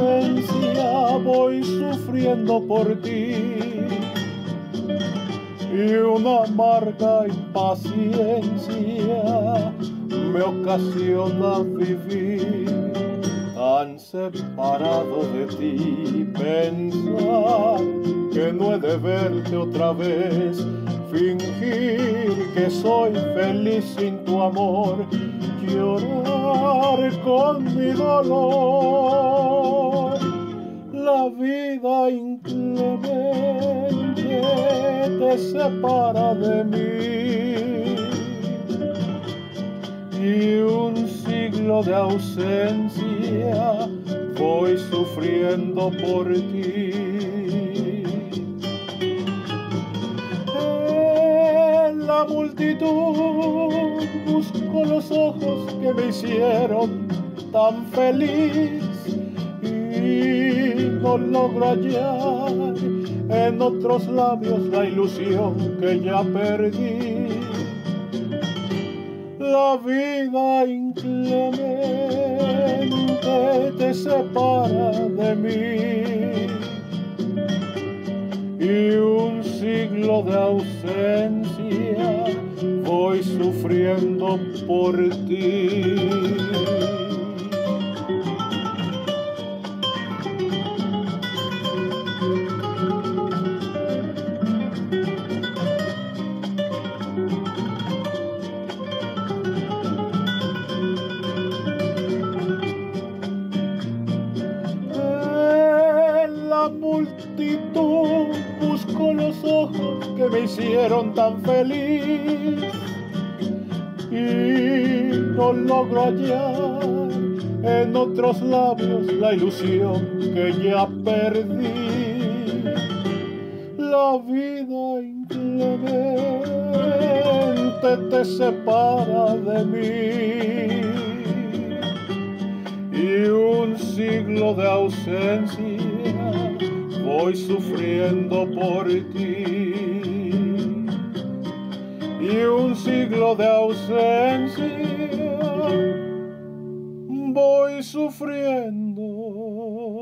ausencia voy sufriendo por ti, y una amarga impaciencia me ocasiona vivir tan separado de ti. Pensar que no he de verte otra vez, fingir que soy feliz sin tu amor, llorar con mi dolor. La vida inclemente te separa de mí, y un siglo de ausencia voy sufriendo por ti. En la multitud busco los ojos que me hicieron tan feliz, y no logro hallar en otros labios la ilusión que ya perdí. La vida inclemente te separa de mí, y un siglo de ausencia voy sufriendo por ti. La multitud busco los ojos que me hicieron tan feliz, y no logro hallar en otros labios la ilusión que ya perdí. La vida inclemente te separa de mí, y un siglo de ausencia voy sufriendo por ti, y un siglo de ausencia voy sufriendo